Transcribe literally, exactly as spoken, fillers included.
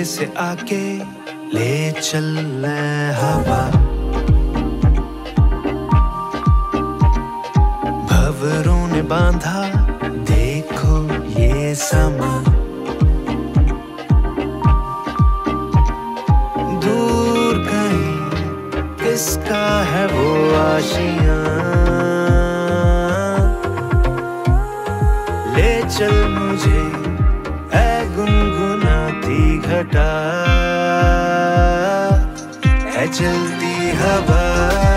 से आके ले चल हवा, भंवरों ने बांधा देखो ये समा, दूर कहीं किसका है वो आशियां, ले चल मुझे ऐ गुनगुनाती घटा, ऐ चलती हवा।